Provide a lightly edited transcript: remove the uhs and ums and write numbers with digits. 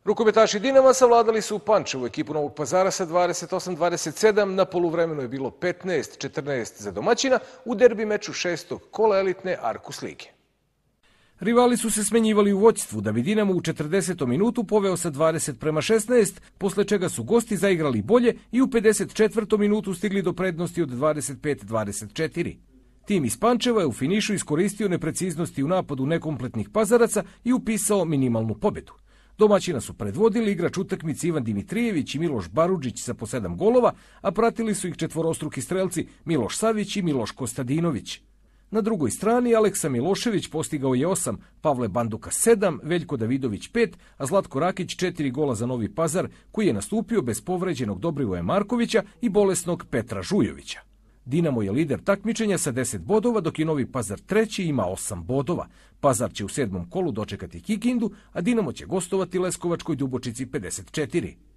Rukometaši Dinama savladali su Pančevu ekipu Novog Pazara sa 28-27, na poluvremenu je bilo 15-14 za domaćina u derbi meču 6. kola elitne Arkus lige. Rivali su se smenjivali u vođstvu, da bi Dinamo u 40. minutu poveo sa 20-16, posle čega su gosti zaigrali bolje i u 54. minutu stigli do prednosti od 25-24. Tim iz Pančeva je u finišu iskoristio nepreciznosti u napadu nekompletnih Pazaraca i upisao minimalnu pobedu. Domaćina su predvodili igrač utakmice Ivan Dimitrijević i Miloš Barudžić sa po 7 golova, a pratili su ih četvorostruki strelci Miloš Savić i Miloš Kostadinović. Na drugoj strani Aleksa Milošević postigao je 8, Pavle Banduka 7, Veljko Davidović 5, a Zlatko Rakić 4 gola za Novi Pazar, koji je nastupio bez povređenog Dobrivoja Markovića i bolesnog Petra Žujovića. Dinamo je lider takmičenja sa 10 bodova, dok je Novi Pazar treći ima 8 bodova. Pazar će u 7. kolu dočekati Kikindu, a Dinamo će gostovati Leskovačkoj Dubočici 54.